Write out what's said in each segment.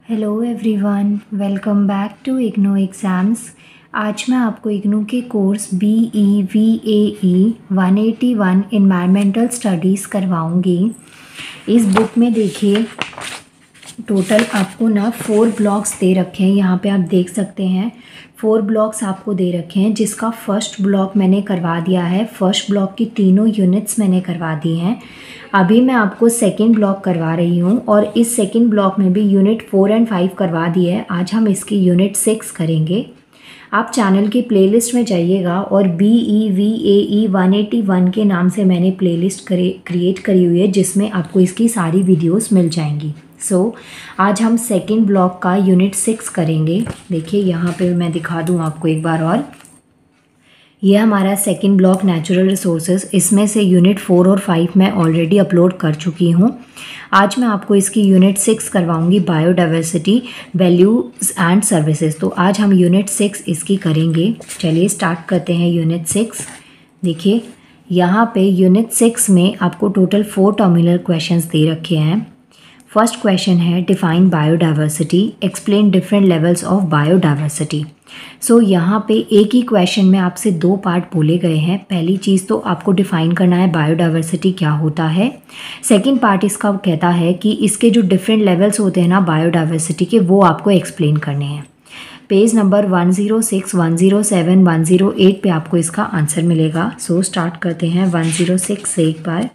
Hello everyone, welcome back to IGNOU exams. आज मैं आपको इग्नू के कोर्स BEVAE 181 इन्वायरमेंटल स्टडीज़ करवाऊंगी। इस बुक में देखिए टोटल आपको ना 4 ब्लॉक्स दे रखे हैं। यहाँ पे आप देख सकते हैं 4 ब्लॉक्स आपको दे रखे हैं, जिसका फर्स्ट ब्लॉक मैंने करवा दिया है। फर्स्ट ब्लॉक की तीनों यूनिट्स मैंने करवा दी हैं। अभी मैं आपको सेकंड ब्लॉक करवा रही हूँ और इस सेकंड ब्लॉक में भी यूनिट 4 एंड 5 करवा दी है। आज हम इसकी यूनिट 6 करेंगे। आप चैनल की प्लेलिस्ट में जाइएगा और BEVAE 181 के नाम से मैंने प्लेलिस्ट क्रिएट करी हुई है, जिसमें आपको इसकी सारी वीडियोस मिल जाएंगी। आज हम सेकंड ब्लॉक का यूनिट 6 करेंगे। देखिए यहाँ पे मैं दिखा दूँ आपको एक बार और। ये हमारा सेकंड ब्लॉक नेचुरल रिसोर्सेज, इसमें से यूनिट 4 और 5 मैं ऑलरेडी अपलोड कर चुकी हूँ। आज मैं आपको इसकी यूनिट 6 करवाऊँगी, बायोडाइवर्सिटी वैल्यूज़ एंड सर्विसेज। तो आज हम यूनिट 6 इसकी करेंगे। चलिए स्टार्ट करते हैं यूनिट 6। देखिए यहाँ पे यूनिट 6 में आपको टोटल 4 टर्मिनल क्वेश्चंस दे रखे हैं। फर्स्ट क्वेश्चन है define biodiversity, explain different levels of biodiversity. यहाँ पे एक ही क्वेश्चन में आपसे 2 पार्ट बोले गए हैं। पहली चीज़ तो आपको डिफाइन करना है बायोडाइवर्सिटी क्या होता है। सेकंड पार्ट इसका कहता है कि इसके जो डिफरेंट लेवल्स होते हैं ना बायोडाइवर्सिटी के, वो आपको एक्सप्लेन करने हैं। पेज नंबर 106, 107, 108 पे आपको इसका आंसर मिलेगा। स्टार्ट करते हैं 106 से एक बार।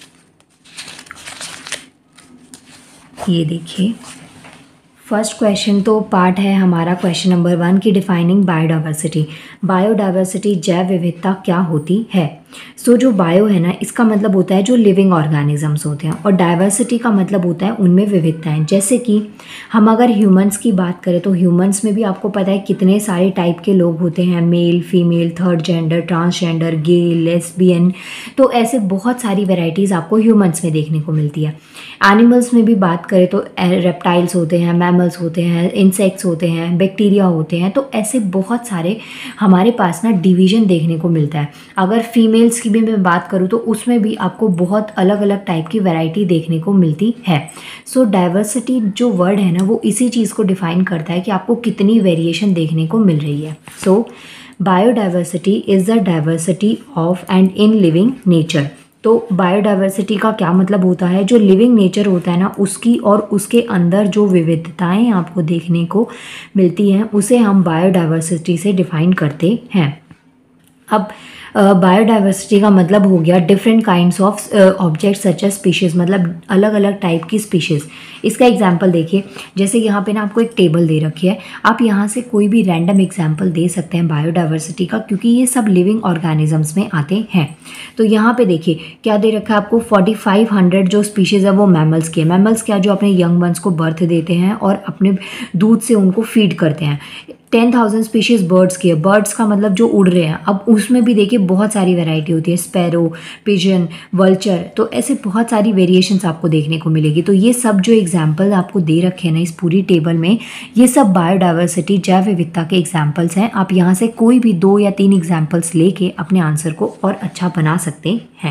ये देखिए फर्स्ट क्वेश्चन तो पार्ट है हमारा क्वेश्चन नंबर 1 की डिफाइनिंग बायोडाइवर्सिटी। बायोडाइवर्सिटी जैव विविधता क्या होती है। जो बायो है ना, इसका मतलब होता है जो लिविंग ऑर्गेनिजम्स होते हैं, और डाइवर्सिटी का मतलब होता है उनमें विविधताएं। जैसे कि हम अगर ह्यूमंस की बात करें तो ह्यूमंस में भी आपको पता है कितने सारे टाइप के लोग होते हैं, male, female, third gender, transgender, gay, lesbian. तो ऐसे बहुत सारी वेराइटीज़ आपको ह्यूमंस में देखने को मिलती है। एनिमल्स में भी बात करें तो रेप्टाइल्स होते हैं, मैमल्स होते हैं, इंसेक्ट्स होते हैं, बैक्टीरिया होते हैं। तो ऐसे बहुत सारे हमारे पास ना डिवीज़न देखने को मिलता है। अगर फीमेल्स की भी मैं बात करूँ तो उसमें भी आपको बहुत अलग अलग टाइप की वैरायटी देखने को मिलती है। डाइवर्सिटी जो वर्ड है ना, वो इसी चीज़ को डिफाइन करता है कि आपको कितनी वेरिएशन देखने को मिल रही है। Biodiversity is the diversity of and in living nature. तो बायोडाइवर्सिटी का क्या मतलब होता है, जो लिविंग नेचर होता है ना उसकी और उसके अंदर जो विविधताएं आपको देखने को मिलती हैं, उसे हम बायोडाइवर्सिटी से डिफाइन करते हैं। अब बायोडाइवर्सिटी का मतलब हो गया different kinds of object such as species, मतलब अलग अलग टाइप की स्पीशीज़। इसका एग्जांपल देखिए, जैसे यहाँ पे ना आपको एक टेबल दे रखी है। आप यहाँ से कोई भी रैंडम एग्जांपल दे सकते हैं बायोडाइवर्सिटी का, क्योंकि ये सब लिविंग ऑर्गेनिजम्स में आते हैं। तो यहाँ पे देखिए क्या दे रखा है आपको, 4500 जो स्पीशीज़ है वो मैमल्स की है। मैमल्स क्या, जो अपने यंग वंस को बर्थ देते हैं और अपने दूध से उनको फीड करते हैं। 10,000 स्पीशीज़ बर्ड्स की है। बर्ड्स का मतलब जो उड़ रहे हैं। अब उसमें भी देखिए बहुत सारी वैरायटी होती है, स्पैरो, पिजन, वल्चर। तो ऐसे बहुत सारी वेरिएशंस आपको देखने को मिलेगी। तो ये सब जो एग्जाम्पल आपको दे रखे हैं ना इस पूरी टेबल में, ये सब बायोडाइवर्सिटी जैव विविधता के एग्जाम्पल्स हैं। आप यहाँ से कोई भी 2 या 3 एग्जाम्पल्स लेके अपने आंसर को और अच्छा बना सकते हैं।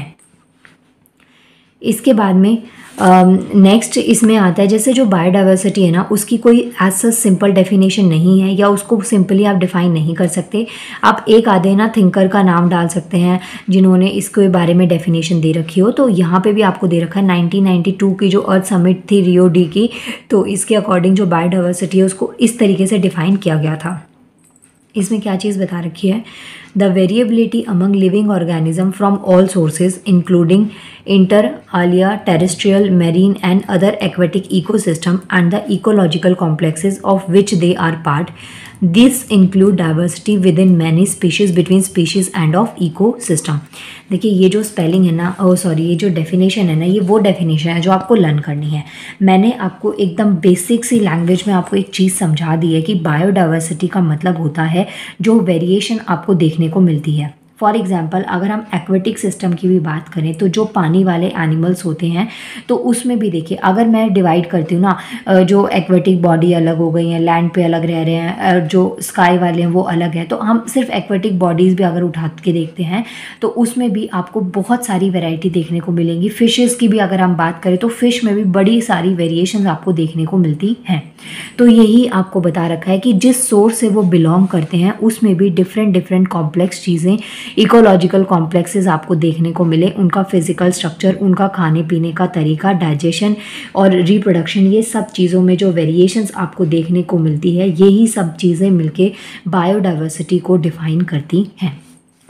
इसके बाद में नेक्स्ट इसमें आता है, जैसे जो बायोडाइवर्सिटी है ना, उसकी कोई एज सच सिंपल डेफिनेशन नहीं है, या उसको सिंपली आप डिफाइन नहीं कर सकते। आप एक आधे ना थिंकर का नाम डाल सकते हैं जिन्होंने इसके बारे में डेफिनेशन दे रखी हो। तो यहाँ पे भी आपको दे रखा है 1992 की जो अर्थ समिट थी रियो डी की, तो इसके अकॉर्डिंग जो बायोडाइवर्सिटी है उसको इस तरीके से डिफाइन किया गया था। इसमें क्या चीज़ बता रखी है, the variability among living organism from all sources including inter alia, terrestrial, marine and other aquatic ecosystem and the ecological complexes of which they are part. This include diversity within many species, between species and of ecosystem. देखिए ये जो spelling है ना, ये जो definition है ना, ये वो डेफिनेशन है जो आपको लर्न करनी है। मैंने आपको एकदम बेसिक सी लैंग्वेज में आपको एक चीज़ समझा दी है कि बायोडाइवर्सिटी का मतलब होता है जो वेरिएशन आपको देखने को मिलती है। फॉर एग्जांपल अगर हम एक्वेटिक सिस्टम की भी बात करें तो जो पानी वाले एनिमल्स होते हैं तो उसमें भी देखिए, अगर मैं डिवाइड करती हूँ ना, जो एक्वेटिक बॉडी अलग हो गई हैं, लैंड पे अलग रह रहे हैं, जो स्काई वाले हैं वो अलग है, तो हम सिर्फ एक्वेटिक बॉडीज़ भी अगर उठा के देखते हैं तो उसमें भी आपको बहुत सारी वैरायटी देखने को मिलेंगी। फिशेस की भी अगर हम बात करें तो फिश में भी बड़ी सारी वेरिएशंस आपको देखने को मिलती हैं। तो यही आपको बता रखा है कि जिस सोर्स से वो बिलोंग करते हैं उसमें भी डिफरेंट डिफरेंट कॉम्प्लेक्स चीज़ें, इकोलॉजिकल कॉम्प्लेक्सेस आपको देखने को मिले, उनका फिजिकल स्ट्रक्चर, उनका खाने पीने का तरीका, डाइजेशन और रिप्रोडक्शन, ये सब चीज़ों में जो वेरिएशंस आपको देखने को मिलती है, यही सब चीज़ें मिलके बायोडाइवर्सिटी को डिफाइन करती हैं।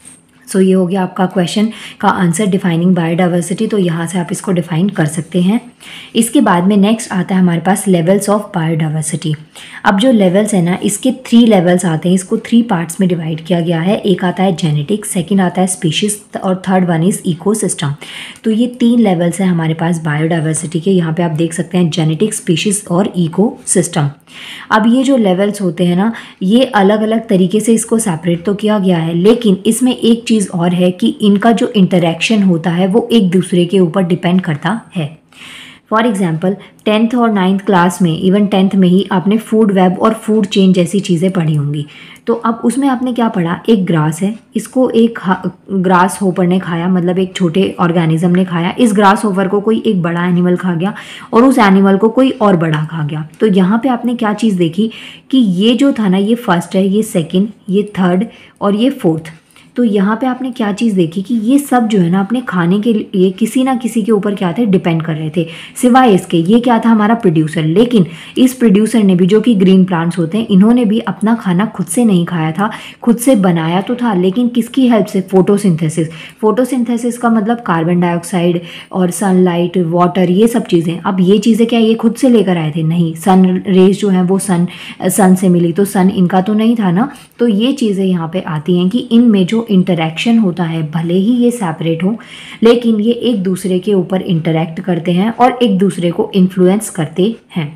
सो ये हो गया आपका क्वेश्चन का आंसर, डिफाइनिंग बायोडाइवर्सिटी। तो यहाँ से आप इसको डिफाइन कर सकते हैं। इसके बाद में नेक्स्ट आता है हमारे पास लेवल्स ऑफ बायोडाइवर्सिटी। अब जो लेवल्स है ना, इसके 3 लेवल्स आते हैं, इसको 3 पार्ट्स में डिवाइड किया गया है। एक आता है जेनेटिक, सेकंड आता है स्पीशीज और थर्ड वन इज इकोसिस्टम। तो ये 3 लेवल्स हैं हमारे पास बायोडाइवर्सिटी के। यहाँ पे आप देख सकते हैं जेनेटिक, स्पीशीज और इकोसिस्टम। अब ये जो लेवल्स होते हैं ना, ये अलग अलग तरीके से इसको सेपरेट तो किया गया है, लेकिन इसमें एक चीज़ और है कि इनका जो इंटरेक्शन होता है वो एक दूसरे के ऊपर डिपेंड करता है। फॉर एग्जाम्पल 10th और 9th क्लास में, इवन 10th में ही आपने फूड वेब और फूड चेन जैसी चीज़ें पढ़ी होंगी। तो अब उसमें आपने क्या पढ़ा, एक ग्रास है, इसको एक ग्रास होपर ने खाया, मतलब एक छोटे ऑर्गेनिज्म ने खाया। इस ग्रास होपर को कोई एक बड़ा एनिमल खा गया और उस एनिमल को कोई और बड़ा खा गया। तो यहाँ पे आपने क्या चीज़ देखी कि ये जो था ना, ये फर्स्ट है, ये सेकंड, ये थर्ड और ये फोर्थ। तो यहाँ पे आपने क्या चीज़ देखी कि ये सब जो है ना, अपने खाने के लिए किसी ना किसी के ऊपर क्या थे, डिपेंड कर रहे थे। सिवाय इसके ये क्या था, हमारा प्रोड्यूसर। लेकिन इस प्रोड्यूसर ने भी, जो कि ग्रीन प्लांट्स होते हैं, इन्होंने भी अपना खाना खुद से नहीं खाया था, खुद से बनाया तो था, लेकिन किसकी हेल्प से, फोटोसिंथेसिस। फोटोसिंथेसिस का मतलब कार्बन डाइऑक्साइड और सनलाइट, वाटर, ये सब चीज़ें। अब ये चीज़ें क्या ये खुद से लेकर आए थे? नहीं, सन रेज जो है वो सन से मिली, तो सन इनका तो नहीं था ना। तो ये चीज़ें यहाँ पे आती हैं कि इनमें जो इंटरेक्शन होता है, भले ही ये सेपरेट हो, लेकिन ये एक दूसरे के ऊपर इंटरेक्ट करते हैं और एक दूसरे को इन्फ्लुएंस करते हैं।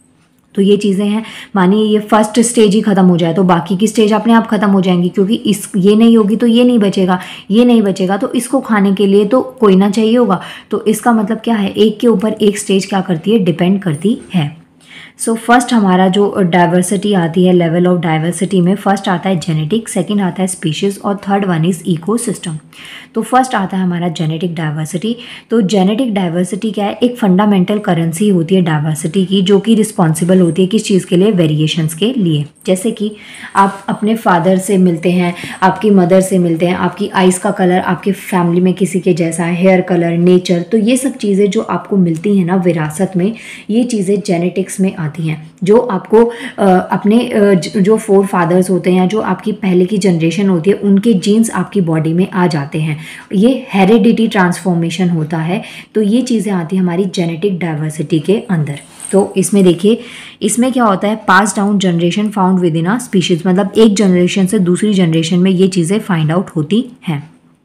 तो ये चीज़ें हैं। मानिए ये फर्स्ट स्टेज ही ख़त्म हो जाए तो बाकी की स्टेज अपने आप ख़त्म हो जाएंगी, क्योंकि ये नहीं होगी तो ये नहीं बचेगा, ये नहीं बचेगा तो इसको खाने के लिए तो कोई ना चाहिए होगा। तो इसका मतलब क्या है, एक के ऊपर एक स्टेज क्या करती है, डिपेंड करती है। सो फर्स्ट हमारा जो डाइवर्सिटी आती है, लेवल ऑफ डाइवर्सिटी में फर्स्ट आता है जेनेटिक, सेकंड आता है स्पीशीज़ और थर्ड वन इज़ इकोसिस्टम। तो फर्स्ट आता है हमारा जेनेटिक डाइवर्सिटी। तो जेनेटिक डाइवर्सिटी क्या है, एक फंडामेंटल करेंसी होती है डाइवर्सिटी की, जो कि रिस्पॉन्सिबल होती है किस चीज़ के लिए, वेरिएशंस के लिए। जैसे कि आप अपने फादर से मिलते हैं, आपकी मदर से मिलते हैं, आपकी आइज़ का कलर आपके फैमिली में किसी के जैसा है, हेयर कलर, नेचर, तो ये सब चीज़ें जो आपको मिलती हैं ना विरासत में, ये चीज़ें जेनेटिक्स में आती हैं, जो आपको अपने जो 4 फादर्स होते हैं, जो आपकी पहले की जनरेशन होती है, उनके जीन्स आपकी बॉडी में आ जाते हैं। ये हेरिडिटी ट्रांसफॉर्मेशन होता है। तो ये चीज़ें आती हैं हमारी जेनेटिक डाइवर्सिटी के अंदर। तो इसमें देखिए, इसमें क्या होता है, pass down generation found within a species, मतलब एक जनरेशन से दूसरी जनरेशन में ये चीज़ें फाइंड आउट होती हैं।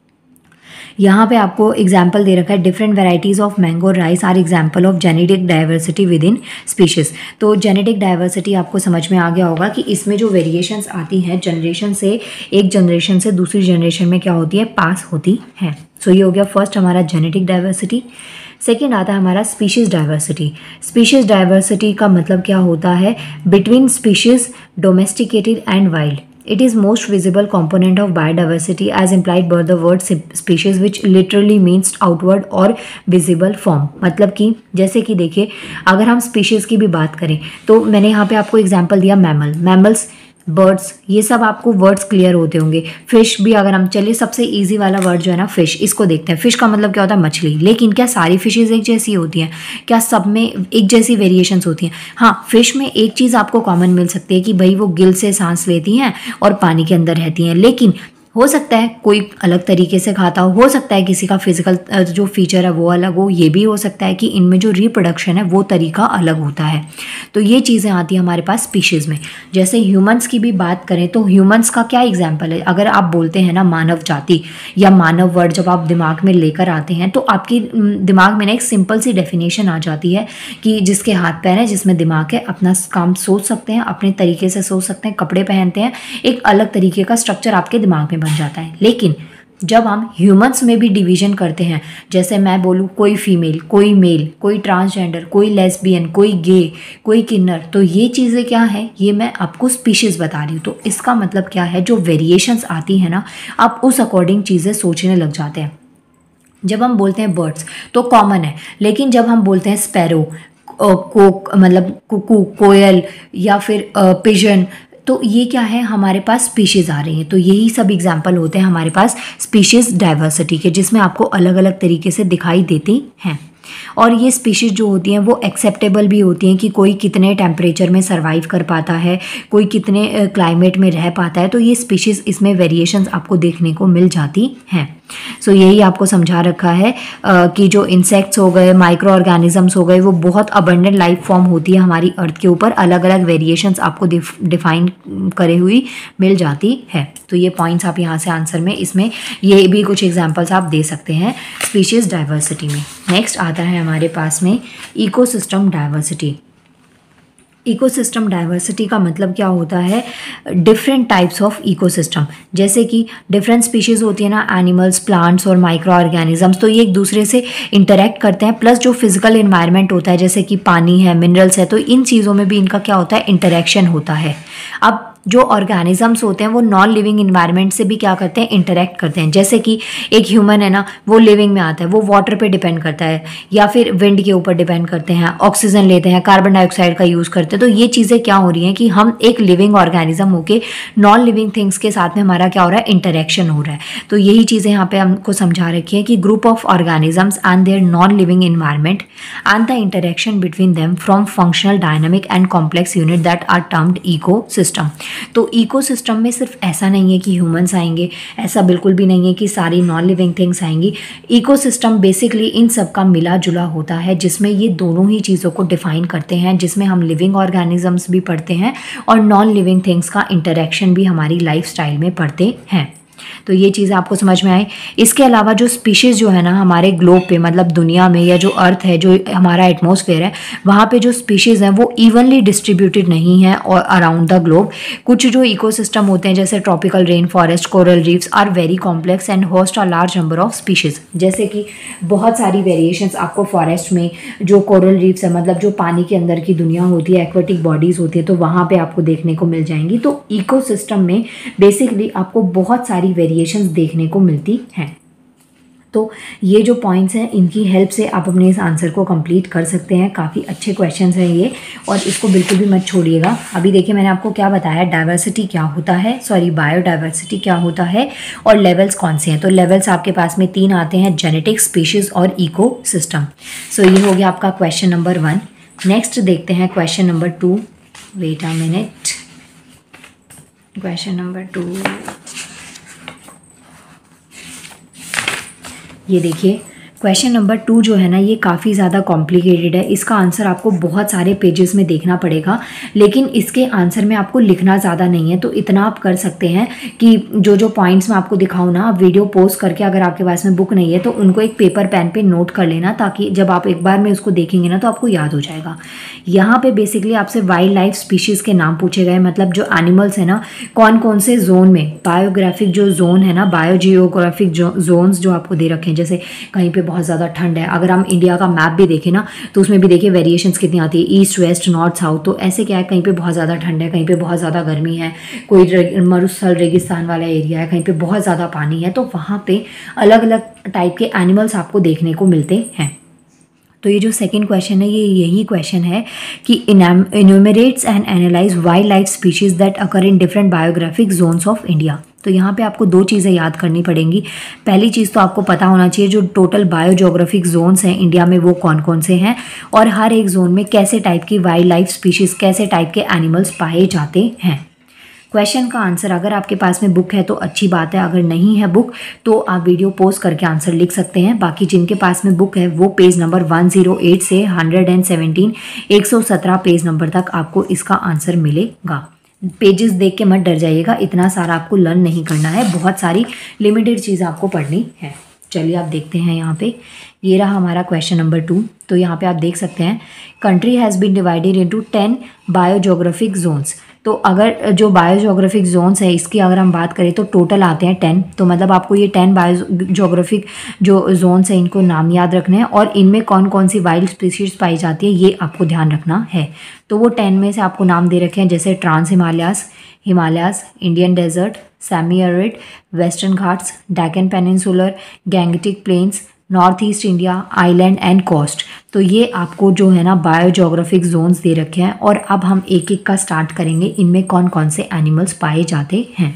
यहाँ पे आपको एग्जाम्पल दे रखा है, different varieties of mango rice are example of genetic diversity within species. तो जेनेटिक डाइवर्सिटी आपको समझ में आ गया होगा कि इसमें जो वेरिएशंस आती हैं जनरेशन से, एक जनरेशन से दूसरी जनरेशन में क्या होती है, पास होती हैं। सो ये हो गया फर्स्ट हमारा जेनेटिक डाइवर्सिटी। सेकेंड आता है हमारा स्पीशीज़ डाइवर्सिटी। स्पीशीज़ डाइवर्सिटी का मतलब क्या होता है, between species domesticated and wild. It is most visible component of biodiversity as implied by the word species, which literally means outward or visible form। मतलब कि जैसे कि देखिए, अगर हम स्पीशीज़ की भी बात करें तो मैंने यहाँ पे आपको एग्जांपल दिया मैमल्स, बर्ड्स, ये सब आपको वर्ड्स क्लियर होते होंगे। फिश भी अगर हम, चलिए सबसे इजी वाला वर्ड जो है ना फिश, इसको देखते हैं। फिश का मतलब क्या होता है, मछली। लेकिन क्या सारी फिशेज एक जैसी होती हैं? क्या सब में एक जैसी वेरिएशंस होती हैं? हाँ, फिश में एक चीज़ आपको कॉमन मिल सकती है कि भाई वो गिल से सांस लेती हैं और पानी के अंदर रहती हैं। लेकिन हो सकता है कोई अलग तरीके से खाता हो सकता है किसी का फिजिकल जो फीचर है वो अलग हो, ये भी हो सकता है कि इनमें जो रिप्रोडक्शन है वो तरीका अलग होता है। तो ये चीज़ें आती हैं हमारे पास स्पीशीज़ में। जैसे ह्यूमंस की भी बात करें तो ह्यूमंस का क्या एग्जाम्पल है, अगर आप बोलते हैं ना मानव जाति या मानव वर्ड, जब आप दिमाग में लेकर आते हैं तो आपकी दिमाग में ना एक सिंपल सी डेफिनेशन आ जाती है कि जिसके हाथ पैर हैं, जिसमें दिमाग है, अपना काम सोच सकते हैं, अपने तरीके से सोच सकते हैं, कपड़े पहनते हैं, एक अलग तरीके का स्ट्रक्चर आपके दिमाग में बन जाता है। लेकिन जब हम ह्यूमंस में भी डिवीजन करते हैं, जैसे मैं बोलूँ कोई फीमेल, कोई मेल, कोई ट्रांसजेंडर, कोई लेस्बियन, कोई गे, कोई किन्नर, तो ये चीज़ें क्या है, ये मैं आपको स्पीशीज़ बता रही हूँ। तो इसका मतलब क्या है, जो वेरिएशंस आती हैं ना, आप उस अकॉर्डिंग चीज़ें सोचने लग जाते हैं। जब हम बोलते हैं बर्ड्स तो कॉमन है, लेकिन जब हम बोलते हैं स्पैरो, कोक मतलब कुकू, कोयल या फिर पिजन, तो ये क्या है, हमारे पास स्पीशीज़ आ रही हैं। तो यही सब एग्जाम्पल होते हैं हमारे पास स्पीशीज़ डाइवर्सिटी के, जिसमें आपको अलग अलग तरीके से दिखाई देती हैं। और ये स्पीशीज़ जो होती हैं वो एक्सेप्टेबल भी होती हैं कि कोई कितने टेम्परेचर में सर्वाइव कर पाता है, कोई कितने क्लाइमेट में रह पाता है। तो ये स्पीशीज़, इसमें वेरिएशंस आपको देखने को मिल जाती हैं। सो यही आपको समझा रखा है कि जो इंसेक्ट्स हो गए, माइक्रो ऑर्गेनिजम्स हो गए, वो बहुत अबंडेंट लाइफ फॉर्म होती है हमारी अर्थ के ऊपर। अलग अलग वेरिएशंस आपको डिफाइन करे हुई मिल जाती है। तो ये पॉइंट्स आप यहाँ से आंसर में, इसमें ये भी कुछ एग्जांपल्स आप दे सकते हैं स्पीशीज़ डाइवर्सिटी में। नेक्स्ट आता है हमारे पास में इकोसिस्टम डाइवर्सिटी। इकोसिस्टम डाइवर्सिटी का मतलब क्या होता है, डिफरेंट टाइप्स ऑफ इकोसिस्टम। जैसे कि डिफरेंट स्पीशीज़ होती है ना, एनिमल्स, प्लांट्स और माइक्रो ऑर्गेनिजम्स, तो ये एक दूसरे से इंटरेक्ट करते हैं। प्लस जो फिजिकल इन्वायरमेंट होता है, जैसे कि पानी है, मिनरल्स है, तो इन चीज़ों में भी इनका क्या होता है, इंटरेक्शन होता है। अब जो ऑर्गेनिजम्स होते हैं वो नॉन लिविंग इन्वायरमेंट से भी क्या करते हैं, इंटरेक्ट करते हैं। जैसे कि एक ह्यूमन है ना, वो लिविंग में आता है, वो वाटर पे डिपेंड करता है या फिर विंड के ऊपर डिपेंड करते हैं, ऑक्सीजन लेते हैं, कार्बन डाइऑक्साइड का यूज़ करते हैं। तो ये चीज़ें क्या हो रही हैं कि हम एक लिविंग ऑर्गेनिज्म होके नॉन लिविंग थिंग्स के साथ में हमारा क्या हो रहा है, इंटरेक्शन हो रहा है। तो यही चीज़ें यहाँ पे हमको समझा रखी है कि group of organisms and their non living environment and the interaction between them from functional, dynamic and complex unit that are termed ecosystem. तो इकोसिस्टम में सिर्फ ऐसा नहीं है कि ह्यूमंस आएंगे, ऐसा बिल्कुल भी नहीं है कि सारी नॉन लिविंग थिंग्स आएंगी। इकोसिस्टम बेसिकली इन सब का मिला जुला होता है, जिसमें ये दोनों ही चीज़ों को डिफाइन करते हैं, जिसमें हम लिविंग ऑर्गेनिजम्स भी पढ़ते हैं और नॉन लिविंग थिंग्स का इंटरेक्शन भी हमारी लाइफस्टाइल में पढ़ते हैं। तो ये चीज़ आपको समझ में आए। इसके अलावा जो स्पीशीज़ जो है ना हमारे ग्लोब पे, मतलब दुनिया में, या जो अर्थ है, जो हमारा एटमॉस्फेयर है, वहाँ पे जो स्पीशीज़ हैं वो इवनली डिस्ट्रीब्यूटेड नहीं है और अराउंड द ग्लोब। कुछ जो इकोसिस्टम होते हैं जैसे tropical rain forest, coral reefs are very complex and host a large number of species. जैसे कि बहुत सारी वेरिएशंस आपको फॉरेस्ट में, जो कोरल रीफ्स है, मतलब जो पानी के अंदर की दुनिया होती है, एक्वेटिक बॉडीज़ होती है, तो वहाँ पे आपको देखने को मिल जाएंगी। तो इकोसिस्टम में बेसिकली आपको बहुत सारी वेरिएशंस देखने को मिलती हैं। तो ये जो पॉइंट्स हैं, इनकी हेल्प से आप अपने इस आंसर को कंप्लीट कर सकते हैं। काफ़ी अच्छे क्वेश्चंस हैं ये, और इसको बिल्कुल भी मत छोड़िएगा। अभी देखिए मैंने आपको क्या बताया, डाइवर्सिटी क्या होता है, सॉरी बायोडाइवर्सिटी क्या होता है, और लेवल्स कौन से हैं। तो लेवल्स आपके पास में 3 आते हैं, जेनेटिक, स्पीशीज़ और इकोसिस्टम। सो ये हो गया आपका क्वेश्चन नंबर 1। नेक्स्ट देखते हैं question number 2। Wait a minute, question number 2, ये देखिए क्वेश्चन नंबर 2 जो है ना, ये काफ़ी ज़्यादा कॉम्प्लिकेटेड है। इसका आंसर आपको बहुत सारे पेजेस में देखना पड़ेगा, लेकिन इसके आंसर में आपको लिखना ज़्यादा नहीं है। तो इतना आप कर सकते हैं कि जो जो पॉइंट्स मैं आपको दिखाऊँ ना, आप वीडियो पॉज करके, अगर आपके पास में बुक नहीं है तो उनको एक पेपर पेन पे नोट कर लेना, ताकि जब आप एक बार में उसको देखेंगे ना तो आपको याद हो जाएगा। यहाँ पे बेसिकली आपसे वाइल्ड लाइफ स्पीशीज़ के नाम पूछे गए, मतलब जो एनिमल्स है ना, कौन कौन से जोन में, बायोग्राफिक जो जोन है ना, बायोजियोग्राफिक जोन्स जो आपको दे रखे हैं। जैसे कहीं पे बहुत ज़्यादा ठंड है, अगर हम इंडिया का मैप भी देखें ना, तो उसमें भी देखिए वेरिएशंस कितनी आती है, ईस्ट, वेस्ट, नॉर्थ, साउथ। तो ऐसे क्या है, कहीं पे बहुत ज़्यादा ठंड है, कहीं पे बहुत ज़्यादा गर्मी है, कोई मरुस्थल रेगिस्तान वाला एरिया है, कहीं पे बहुत ज़्यादा पानी है। तो वहाँ पे अलग अलग टाइप के एनिमल्स आपको देखने को मिलते हैं। तो ये जो सेकंड क्वेश्चन है, ये यही क्वेश्चन है कि enumerates and analyze wildlife species that occur in different biographic zones of India. तो यहाँ पे आपको 2 चीज़ें याद करनी पड़ेंगी। पहली चीज़ तो आपको पता होना चाहिए जो टोटल बायोजियोग्राफिक जोन्स हैं इंडिया में वो कौन कौन से हैं, और हर एक जोन में कैसे टाइप की वाइल्ड लाइफ स्पीशीज़, कैसे टाइप के एनिमल्स पाए जाते हैं। क्वेश्चन का आंसर, अगर आपके पास में बुक है तो अच्छी बात है, अगर नहीं है बुक तो आप वीडियो पॉज करके आंसर लिख सकते हैं। बाकी जिनके पास में बुक है वो पेज नंबर 108 से 117, 117 पेज नंबर तक आपको इसका आंसर मिलेगा। पेजेस देख के मत डर जाइएगा, इतना सारा आपको लर्न नहीं करना है, बहुत सारी लिमिटेड चीज़ आपको पढ़नी है। चलिए आप देखते हैं यहाँ पे, ये रहा हमारा क्वेश्चन नंबर 2। तो यहाँ पे आप देख सकते हैं, country has been divided into 10 biogeographic zones. तो तो अगर जो बायोजोग्राफिक जोन्स है इसकी अगर हम बात करें तो टोटल आते हैं 10। तो मतलब आपको ये 10 बायोजोग्राफिक जो जोन्स हैं इनको नाम याद रखने हैं और इनमें कौन कौन सी वाइल्ड स्पीशीज पाई जाती है ये आपको ध्यान रखना है। तो वो 10 में से आपको नाम दे रखे हैं, जैसे trans Himalayas, Indian desert, semi arid, western Ghats, Deccan peninsular, Gangetic plains, north east India, island and coast. तो ये आपको जो है ना बायोजोग्राफिक जोन्स दे रखे हैं और अब हम एक एक का स्टार्ट करेंगे, इनमें कौन कौन से एनिमल्स पाए जाते हैं।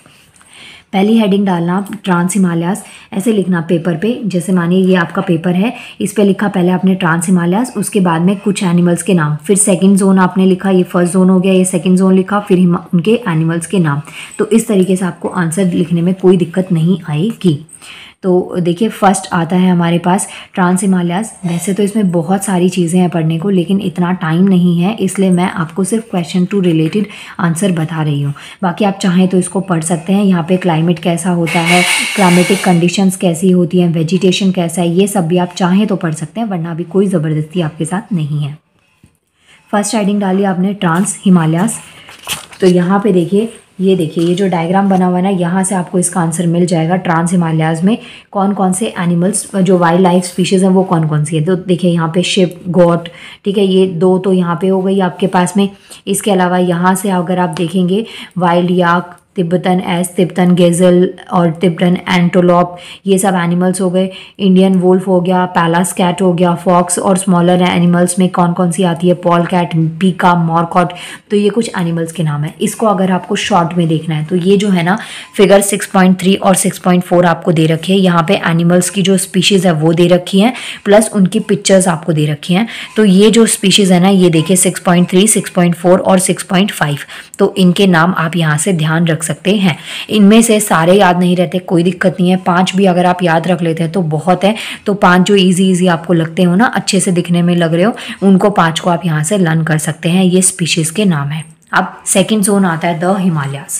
पहली हेडिंग डालना आप ट्रांस हिमालयास, ऐसे लिखना पेपर पे, जैसे मानिए ये आपका पेपर है, इस पे लिखा पहले आपने ट्रांस हिमालयास, उसके बाद में कुछ एनिमल्स के नाम, फिर सेकंड जोन आपने लिखा, ये फर्स्ट जोन हो गया, ये सेकंड जोन लिखा, फिर उनके एनिमल्स के नाम। तो इस तरीके से आपको आंसर लिखने में कोई दिक्कत नहीं आएगी। तो देखिए फर्स्ट आता है हमारे पास ट्रांस हिमालयास। वैसे तो इसमें बहुत सारी चीज़ें हैं पढ़ने को, लेकिन इतना टाइम नहीं है, इसलिए मैं आपको सिर्फ क्वेश्चन टू रिलेटेड आंसर बता रही हूँ। बाकी आप चाहें तो इसको पढ़ सकते हैं। यहाँ पे क्लाइमेट कैसा होता है, क्लाइमेटिक कंडीशंस कैसी होती हैं, वेजिटेशन कैसा है, ये सब भी आप चाहें तो पढ़ सकते हैं, वरना अभी कोई ज़बरदस्ती आपके साथ नहीं है। फर्स्ट हेडिंग डाली आपने ट्रांस हिमालयास। तो यहाँ पे देखिए, ये देखिए ये जो डायग्राम बना हुआ है ना, यहाँ से आपको इसका आंसर मिल जाएगा। ट्रांस हिमालयाज में कौन कौन से एनिमल्स जो वाइल्ड लाइफ स्पीशीज़ हैं वो कौन कौन सी है। तो देखिए यहाँ पे शिप, गोट, ठीक है, ये दो तो यहाँ पे हो गई आपके पास में। इसके अलावा यहाँ से अगर आप देखेंगे wild yak, Tibetan ass, Tibetan gazelle और तिब्बतन एंटोलॉप, ये सब एनिमल्स हो गए। इंडियन वुल्फ हो गया, पैलास कैट हो गया, फॉक्स और स्मॉलर एनिमल्स में कौन कौन सी आती है, पॉल कैट, पीका, मॉरकॉट। तो ये कुछ एनिमल्स के नाम है। इसको अगर आपको शॉर्ट में देखना है तो ये जो है ना फिगर 6.3 और 6.4 आपको दे रखे हैं। यहाँ पे एनिमल्स की जो स्पीशीज़ है वो दे रखी हैं, प्लस उनकी पिक्चर्स आपको दे रखी हैं। तो ये जो स्पीशीज़ है ना, ये देखिए 6.3, 6.4 और 6.5। तो इनके नाम आप यहाँ से ध्यान रख सकते हैं। इनमें से सारे याद नहीं रहते, कोई दिक्कत नहीं है, 5 भी अगर आप याद रख लेते हैं तो बहुत है। तो 5 जो इजी आपको लगते हो ना, अच्छे से दिखने में लग रहे हो, उनको 5 को आप यहाँ से लर्न कर सकते हैं। ये स्पीशीज के नाम है। अब सेकंड जोन आता है द हिमालयास।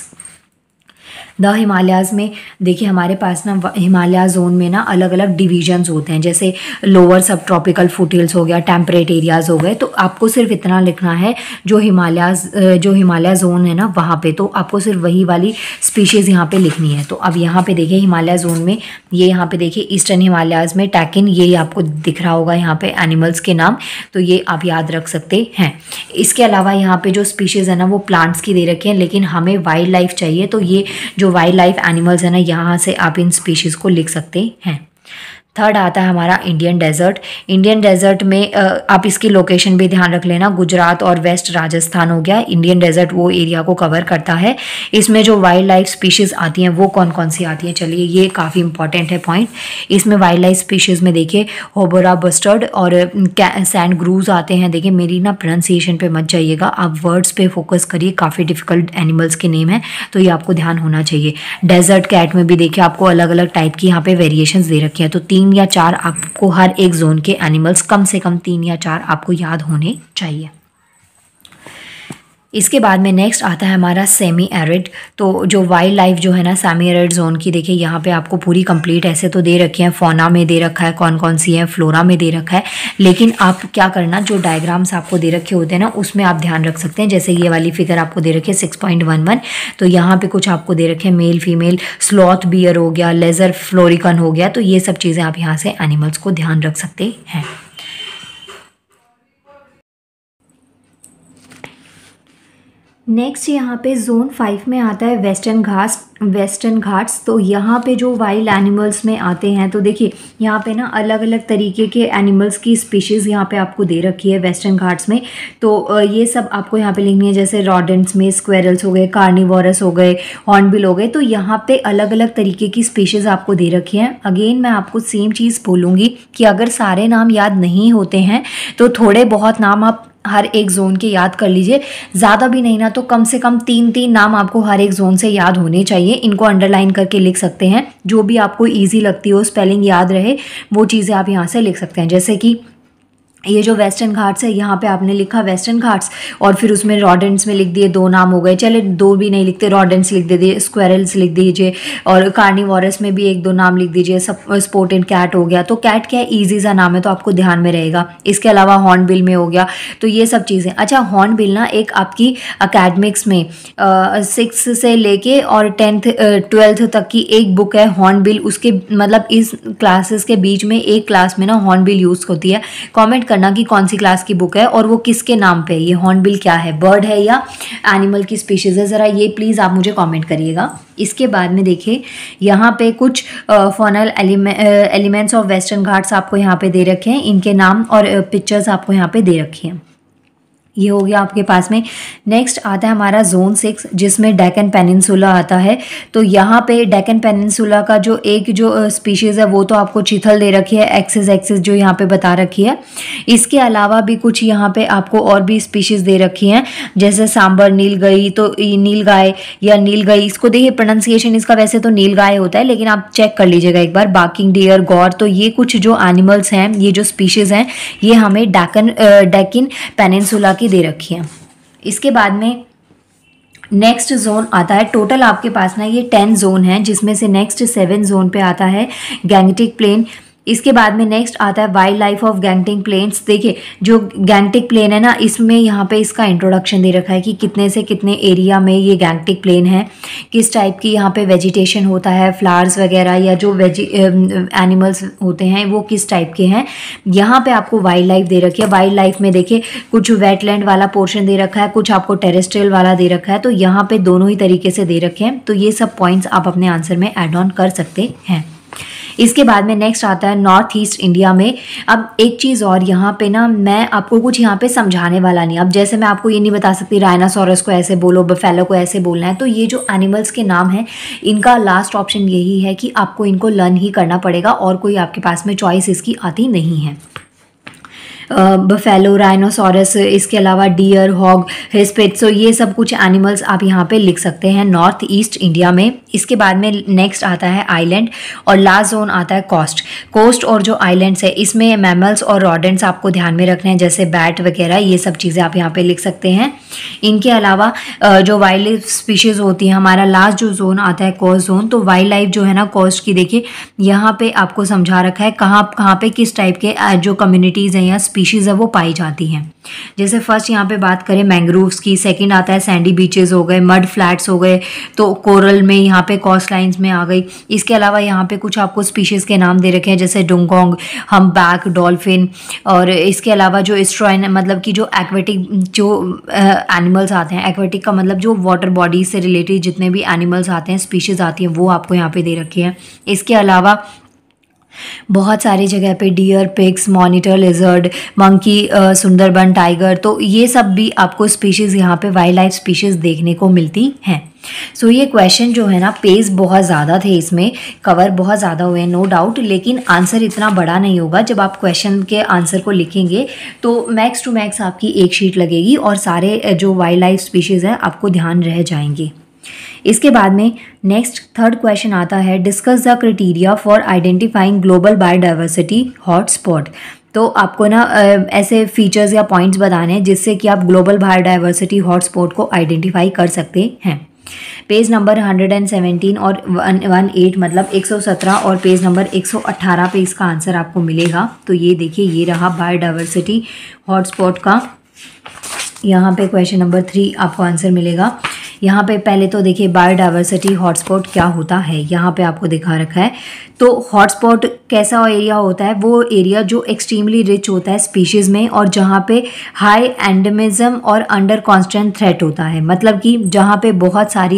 द हिमालयाज में देखिए हमारे पास ना हिमालय जोन में ना अलग अलग डिवीजन्स होते हैं, जैसे लोअर सब ट्रॉपिकल फुटहिल्स हो गया, टेम्परेट एरियाज हो गए। तो आपको सिर्फ इतना लिखना है जो हिमालय जोन है ना वहाँ पे, तो आपको सिर्फ वही वाली स्पीशीज़ यहाँ पे लिखनी है। तो अब यहाँ पे देखिए हिमालय जोन में ये यहाँ पे देखिए ईस्टर्न हिमालयाज में टैकिन, ये आपको दिख रहा होगा यहाँ पे एनिमल्स के नाम, तो ये आप याद रख सकते हैं। इसके अलावा यहाँ पे जो स्पीशीज़ है ना वो प्लांट्स की दे रखी है, लेकिन हमें वाइल्ड लाइफ चाहिए, तो ये जो वाइल्ड लाइफ एनिमल्स है ना यहाँ से आप इन स्पीशीज़ को लिख सकते हैं। थर्ड आता है हमारा इंडियन डेजर्ट। इंडियन डेजर्ट में आप इसकी लोकेशन भी ध्यान रख लेना, गुजरात और वेस्ट राजस्थान हो गया। इंडियन डेजर्ट वो एरिया को कवर करता है। इसमें जो वाइल्ड लाइफ स्पीशीज़ आती हैं वो कौन कौन सी आती हैं, चलिए ये काफ़ी इंपॉर्टेंट है पॉइंट। इसमें वाइल्ड लाइफ स्पीशीज़ में देखिए होबोरा बस्टर्ड और सैंड ग्रूज आते हैं। देखिए मेरी ना प्रोनाउंसिएशन पे मत जाइएगा, आप वर्ड्स पे फोकस करिए, काफ़ी डिफिकल्ट एनिमल्स के नेम है तो ये आपको ध्यान होना चाहिए। डेजर्ट कैट में भी देखिए आपको अलग अलग टाइप की यहाँ पे वेरिएशंस दे रखी हैं, तो 3 या 4 आपको हर एक जोन के एनिमल्स, कम से कम 3 या 4 आपको याद होने चाहिए। इसके बाद में नेक्स्ट आता है हमारा सेमी एरिड। तो जो वाइल्ड लाइफ जो है ना सेमी एरिड जोन की, देखिए यहाँ पे आपको पूरी कंप्लीट ऐसे तो दे रखी है, फौना में दे रखा है कौन कौन सी है, फ्लोरा में दे रखा है, लेकिन आप क्या करना, जो डायग्राम्स आपको दे रखे होते हैं ना उसमें आप ध्यान रख सकते हैं। जैसे ये वाली फिगर आपको दे रखी है 6.11, तो यहाँ पे कुछ आपको दे रखे हैं मेल फीमेल, स्लॉथ बियर हो गया, लेजर फ्लोरिकन हो गया, तो ये सब चीज़ें आप यहाँ से एनिमल्स को ध्यान रख सकते हैं। नेक्स्ट यहाँ पे जोन 5 में आता है वेस्टर्न घाट्स। तो यहाँ पे जो वाइल्ड एनिमल्स में आते हैं, तो देखिए यहाँ पे ना अलग अलग तरीके के एनिमल्स की स्पीशीज़ यहाँ पे आपको दे रखी है वेस्टर्न घाट्स में। तो ये सब आपको यहाँ पे लिखनी है, जैसे रॉडेंट्स में स्क्वेरल्स हो गए, कार्निवोरस हो गए, हॉर्नबिल हो गए, तो यहाँ पे अलग अलग तरीके की स्पीशीज़ आपको दे रखी हैं। अगेन मैं आपको सेम चीज़ बोलूँगी कि अगर सारे नाम याद नहीं होते हैं तो थोड़े बहुत नाम आप हर एक जोन के याद कर लीजिए, ज़्यादा भी नहीं ना तो कम से कम 3-3 नाम आपको हर एक जोन से याद होने चाहिए। इनको अंडरलाइन करके लिख सकते हैं, जो भी आपको इजी लगती हो, स्पेलिंग याद रहे वो चीज़ें आप यहाँ से लिख सकते हैं। जैसे कि ये जो वेस्टर्न घाट्स है, यहाँ पे आपने लिखा वेस्टर्न घाट्स और फिर उसमें रॉडेंट्स में लिख दिए 2 नाम हो गए। चले 2 भी नहीं लिखते, रॉडेंट्स लिख दीजिए, स्क्वेरल्स लिख दीजिए और कार्निवोरस में भी 1-2 नाम लिख दीजिए। सब स्पोर्टेड कैट हो गया, तो कैट क्या है, ईजी सा नाम है तो आपको ध्यान में रहेगा। इसके अलावा हॉर्नबिल में हो गया, तो ये सब चीज़ें। अच्छा, हॉर्नबिल ना एक आपकी अकेडमिक्स में 6 से लेके और 12th तक की एक बुक है हॉर्नबिल। उसके मतलब इस क्लासेस के बीच में एक क्लास में ना हॉर्नबिल यूज़ होती है। कमेंट करना कि कौन सी क्लास की बुक है और वो किसके नाम पे है। ये हॉर्नबिल क्या है, बर्ड है या एनिमल की स्पीशीज़ है, ज़रा ये प्लीज़ आप मुझे कमेंट करिएगा। इसके बाद में देखिए यहाँ पे कुछ faunal elements of western Ghats आपको यहाँ पे दे रखे हैं, इनके नाम और पिक्चर्स आपको यहाँ पे दे रखी हैं। ये हो गया आपके पास में। नेक्स्ट आता है हमारा जोन 6 जिसमें डेक्कन पेनिनसुला आता है। तो यहाँ पे डेक्कन पेनिनसुला का जो स्पीशीज़ है वो तो आपको चीथल दे रखी है, एक्सिस जो यहाँ पे बता रखी है। इसके अलावा भी कुछ यहाँ पे आपको और भी स्पीशीज़ दे रखी हैं, जैसे सांबर नीलगई, तो नीलगाय या नीलगई, इसको देखिए प्रोनाउंसिएशन इसका वैसे तो नीलगाय होता है लेकिन आप चेक कर लीजिएगा एक बार। बाकिंग डियर, गौर, तो ये कुछ जो एनिमल्स हैं, ये जो स्पीशीज़ हैं, ये हमें डेक्कन पेनिनसुला की दे रखी है। इसके बाद में नेक्स्ट जोन आता है। टोटल आपके पास ना ये 10 जोन है, जिसमें से नेक्स्ट 7 जोन पे आता है गैंगटिक प्लेन। इसके बाद में नेक्स्ट आता है wildlife of Gangetic plains. देखिए जो गैंगटिक प्लेन है ना, इसमें यहाँ पे इसका इंट्रोडक्शन दे रखा है कि कितने से कितने एरिया में ये गैंगटिक प्लेन है, किस टाइप की यहाँ पे वेजिटेशन होता है, फ्लावर्स वगैरह या जो एनिमल्स होते हैं वो किस टाइप के हैं। यहाँ पे आपको वाइल्ड लाइफ दे रखी है। वाइल्ड लाइफ में देखिए कुछ वेटलैंड वाला पोर्शन दे रखा है, कुछ आपको टेरेस्ट्रियल वाला दे रखा है, तो यहाँ पे दोनों ही तरीके से दे रखे हैं। तो ये सब पॉइंट्स आप अपने आंसर में एड ऑन कर सकते हैं। इसके बाद में नेक्स्ट आता है नॉर्थ ईस्ट इंडिया में। अब एक चीज़ और, यहाँ पे ना मैं आपको कुछ यहाँ पे समझाने वाला नहीं। अब जैसे मैं आपको ये नहीं बता सकती राइनासोरस को ऐसे बोलो, बफेलो को ऐसे बोलना है, तो ये जो एनिमल्स के नाम हैं इनका लास्ट ऑप्शन यही है कि आपको इनको लर्न ही करना पड़ेगा और कोई आपके पास में चॉइस इसकी आती नहीं है। बफेलो, राइनोसोरस, इसके अलावा डियर, हॉग, हिस्पिड, सो ये सब कुछ एनिमल्स आप यहाँ पे लिख सकते हैं नॉर्थ ईस्ट इंडिया में। इसके बाद में नेक्स्ट आता है आइलैंड और लास्ट जोन आता है कोस्ट और जो आइलैंड्स है इसमें मैमल्स और रॉडेंट्स आपको ध्यान में रखने हैं, जैसे बैट वगैरह, ये सब चीज़ें आप यहाँ पे लिख सकते हैं। इनके अलावा जो वाइल्ड लाइफ स्पीशीज़ होती है, हमारा लास्ट जो जोन आता है कोस्ट जोन, तो वाइल्ड लाइफ जो है ना कोस्ट की, देखिए यहाँ पे आपको समझा रखा है कहाँ पे किस टाइप के जो कम्युनिटीज़ हैं या स्पीशीज़ है वो पाई जाती हैं। जैसे फर्स्ट यहाँ पे बात करें मैंग्रोव्स की, सेकंड आता है सैंडी बीचेस हो गए, मड फ्लैट्स हो गए, तो कोरल में यहाँ पे कोस्ट लाइन्स में आ गई। इसके अलावा यहाँ पे कुछ आपको स्पीशीज़ के नाम दे रखे हैं, जैसे डुंगोंग, हम्पबैक, डॉल्फिन, और इसके अलावा जो एस्ट्रॉइन मतलब कि जो एक्वेटिक जो एनिमल्स आते हैं, एक्वेटिक का मतलब जो वाटर बॉडीज से रिलेटेड जितने भी एनिमल्स आते हैं, स्पीशीज़ आती हैं, वो आपको यहाँ पे दे रखी है। इसके अलावा बहुत सारी जगह पे deer, pigs, monitor lizard, monkey, Sundarban tiger, तो ये सब भी आपको स्पीशीज़ यहाँ पे वाइल्ड लाइफ स्पीशीज़ देखने को मिलती हैं। सो ये क्वेश्चन जो है ना, पेज बहुत ज़्यादा थे, इसमें कवर बहुत ज़्यादा हुए नो डाउट, लेकिन आंसर इतना बड़ा नहीं होगा। जब आप क्वेश्चन के आंसर को लिखेंगे तो मैक्स टू मैक्स आपकी एक शीट लगेगी और सारे जो वाइल्ड लाइफ स्पीशीज़ हैं आपको ध्यान रह जाएंगे। इसके बाद में नेक्स्ट थर्ड क्वेश्चन आता है, discuss the criteria for identifying global biodiversity hotspot. तो आपको ना ऐसे फीचर्स या पॉइंट्स बताने हैं जिससे कि आप ग्लोबल बायोडाइवर्सिटी हॉटस्पॉट को आइडेंटिफाई कर सकते हैं। पेज नंबर 117 और 118 मतलब 117 और पेज नंबर 118 पे इसका आंसर आपको मिलेगा। तो ये देखिए, ये रहा बायोडाइवर्सिटी हॉटस्पॉट का, यहाँ पे क्वेश्चन नंबर 3 आपको आंसर मिलेगा। यहाँ पे पहले तो देखिए बायोडाइवर्सिटी हॉटस्पॉट क्या होता है, यहाँ पे आपको दिखा रखा है। तो हॉटस्पॉट कैसा एरिया होता है, वो एरिया जो एक्सट्रीमली रिच होता है स्पीशीज़ में और जहाँ पे हाई एंडेमिज्म और अंडर कॉन्स्टेंट थ्रेट होता है, मतलब कि जहाँ पे बहुत सारी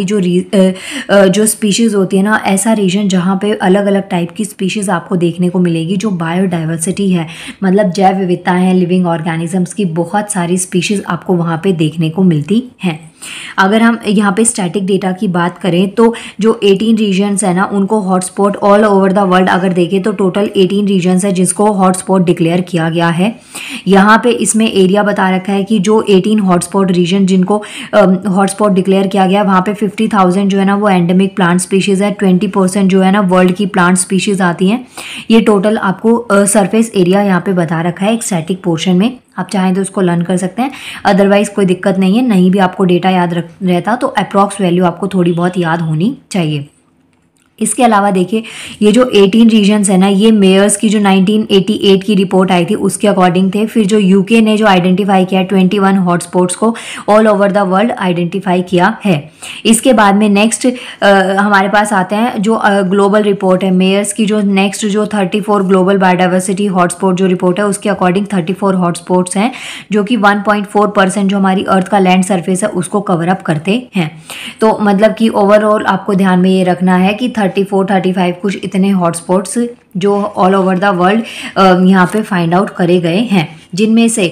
जो स्पीशीज़ होती है ना, ऐसा रीजन जहाँ पे अलग अलग टाइप की स्पीशीज़ आपको देखने को मिलेगी। जो बायोडाइवर्सिटी है मतलब जैव विविधता है, लिविंग ऑर्गेनिजम्स की बहुत सारी स्पीशीज़ आपको वहाँ पे देखने को मिलती हैं। अगर हम यहाँ पे स्टैटिक डेटा की बात करें तो जो 18 रीजन्स है ना उनको hotspot all over the world अगर देखें तो टोटल 18 रीजन्स है जिसको हॉटस्पॉट डिक्लेयर किया गया है। यहाँ पे इसमें एरिया बता रखा है कि जो 18 हॉटस्पॉट रीजन जिनको हॉटस्पॉट डिक्लेयर किया गया वहाँ पे 50,000 जो है ना वो एंडेमिक प्लांट स्पीशीज़ है, 20% जो है ना वर्ल्ड की प्लांट स्पीशीज़ आती हैं। ये टोटल आपको सरफेस एरिया यहाँ पे बता रखा है एक स्टैटिक पोर्शन में। आप चाहें तो उसको लर्न कर सकते हैं, अदरवाइज कोई दिक्कत नहीं है। नहीं भी आपको डेटा याद रहता तो अप्रॉक्स वैल्यू आपको थोड़ी बहुत याद होनी चाहिए। इसके अलावा देखिए ये जो 18 रीजन्स है ना ये मेयर्स की जो 1988 की रिपोर्ट आई थी उसके अकॉर्डिंग थे। फिर जो यूके ने जो आइडेंटिफाई किया 21 हॉटस्पॉट्स को all over the world identify किया है। इसके बाद में नेक्स्ट हमारे पास आते हैं जो ग्लोबल रिपोर्ट है मेयर्स की। जो नेक्स्ट जो 34 ग्लोबल बायोडाइवर्सिटी हॉटस्पॉट जो रिपोर्ट है उसके अकॉर्डिंग 34 हॉटस्पॉट्स हैं जो कि 1.4% जो हमारी अर्थ का लैंड सरफेस है उसको कवर अप करते हैं। तो मतलब कि ओवरऑल आपको ध्यान में ये रखना है कि 34-35 कुछ इतने हॉटस्पॉट्स जो ऑल ओवर द वर्ल्ड यहाँ पे फाइंड आउट करे गए हैं, जिनमें से